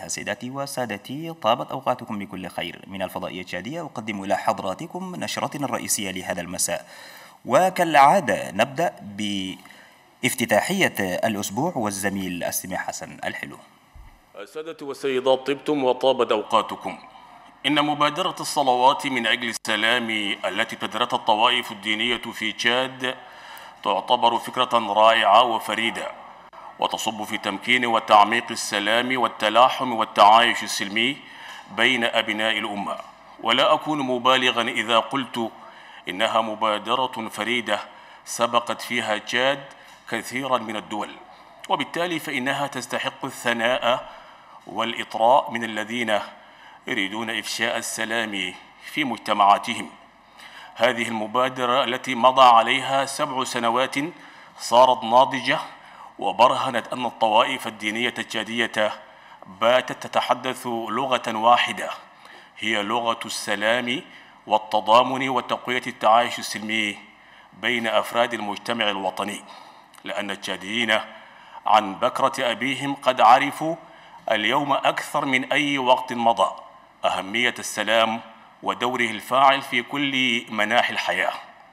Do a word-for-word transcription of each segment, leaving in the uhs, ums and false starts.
أيها سيداتي وسادتي، طابت أوقاتكم بكل خير. من الفضائية التشادية أقدم إلى حضراتكم نشرتنا الرئيسية لهذا المساء، وكالعادة نبدأ بافتتاحية الأسبوع والزميل السميح حسن الحلو. السادة والسيدات، طبتم وطابت أوقاتكم. إن مبادرة الصلوات من أجل السلام التي ابتدرتها الطوائف الدينية في تشاد تعتبر فكرة رائعة وفريدة، وتصب في تمكين وتعميق السلام والتلاحم والتعايش السلمي بين أبناء الأمة. ولا أكون مبالغا إذا قلت إنها مبادرة فريدة سبقت فيها تشاد كثيرا من الدول، وبالتالي فإنها تستحق الثناء والإطراء من الذين يريدون إفشاء السلام في مجتمعاتهم. هذه المبادرة التي مضى عليها سبع سنوات صارت ناضجة، وبرهنت أن الطوائف الدينية التشادية باتت تتحدث لغة واحدة، هي لغة السلام والتضامن وتقوية التعايش السلمي بين أفراد المجتمع الوطني، لأن التشاديين عن بكرة أبيهم قد عرفوا اليوم أكثر من أي وقت مضى أهمية السلام ودوره الفاعل في كل مناحي الحياة.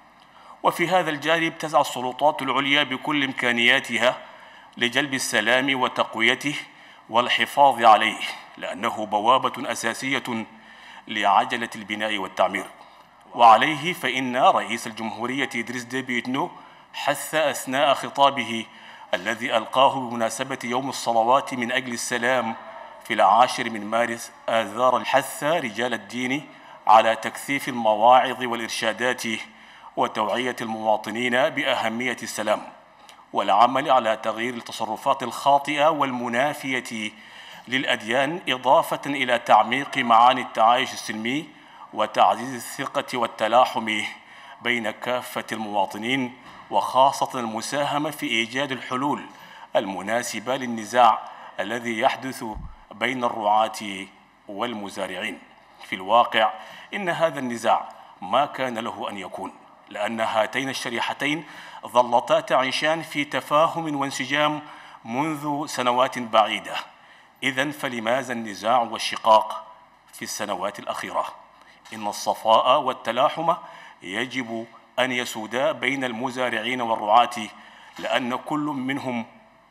وفي هذا الجانب تسعى السلطات العليا بكل إمكانياتها لجلب السلام وتقويته والحفاظ عليه، لأنه بوابة أساسية لعجلة البناء والتعمير. وعليه فإن رئيس الجمهورية إدريس ديبي إتنو حث أثناء خطابه الذي ألقاه بمناسبة يوم الصلوات من أجل السلام في العاشر من مارس آذار الحث رجال الدين على تكثيف المواعظ والإرشادات وتوعية المواطنين بأهمية السلام، والعمل على تغيير التصرفات الخاطئة والمنافية للأديان، إضافة إلى تعميق معاني التعايش السلمي وتعزيز الثقة والتلاحم بين كافة المواطنين، وخاصة المساهمة في إيجاد الحلول المناسبة للنزاع الذي يحدث بين الرعاة والمزارعين. في الواقع إن هذا النزاع ما كان له أن يكون، لأن هاتين الشريحتين ظلتا تعيشان في تفاهم وانسجام منذ سنوات بعيدة. إذن فلماذا النزاع والشقاق في السنوات الأخيرة؟ إن الصفاء والتلاحم يجب أن يسودا بين المزارعين والرعاة، لأن كل منهم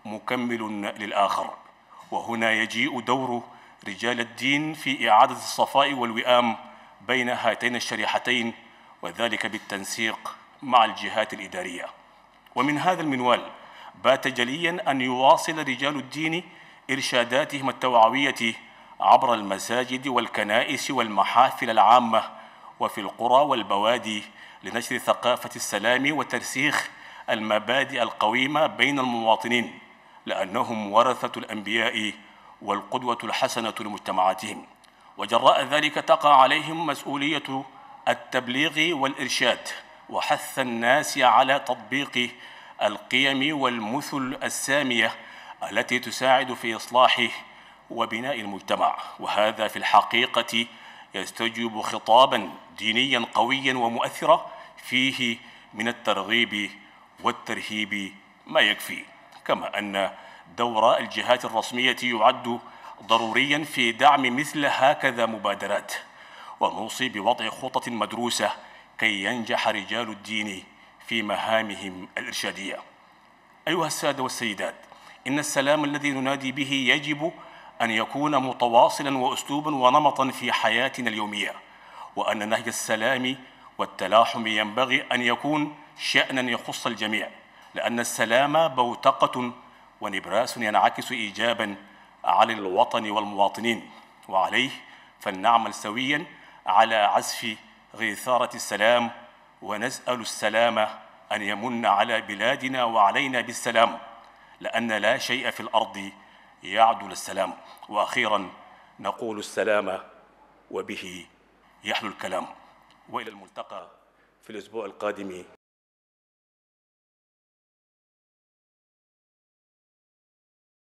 مكمل للآخر. وهنا يجيء دور رجال الدين في إعادة الصفاء والوئام بين هاتين الشريحتين، وذلك بالتنسيق مع الجهات الإدارية. ومن هذا المنوال بات جليا أن يواصل رجال الدين إرشاداتهم التوعوية عبر المساجد والكنائس والمحافل العامة وفي القرى والبوادي لنشر ثقافة السلام وترسيخ المبادئ القويمة بين المواطنين، لأنهم ورثة الأنبياء والقدوة الحسنة لمجتمعاتهم، وجراء ذلك تقع عليهم مسؤولية التبليغ والإرشاد وحث الناس على تطبيق القيم والمثل السامية التي تساعد في إصلاح وبناء المجتمع. وهذا في الحقيقة يستوجب خطابا دينيا قويا ومؤثرا فيه من الترغيب والترهيب ما يكفي، كما أن دور الجهات الرسمية يعد ضروريا في دعم مثل هكذا مبادرات، ونوصي بوضع خطط مدروسة كي ينجح رجال الدين في مهامهم الإرشادية. أيها السادة والسيدات، إن السلام الذي ننادي به يجب أن يكون متواصلا وأسلوبا ونمطا في حياتنا اليومية، وأن نهج السلام والتلاحم ينبغي أن يكون شأنا يخص الجميع، لأن السلام بوتقة ونبراس ينعكس إيجابا على الوطن والمواطنين. وعليه فلنعمل سويا على عزف غيثارة السلام، ونسأل السلام أن يمن على بلادنا وعلينا بالسلام، لأن لا شيء في الأرض يعدل السلام. وأخيرا نقول السلام وبه يحلو الكلام. وإلى الملتقى في الأسبوع القادم.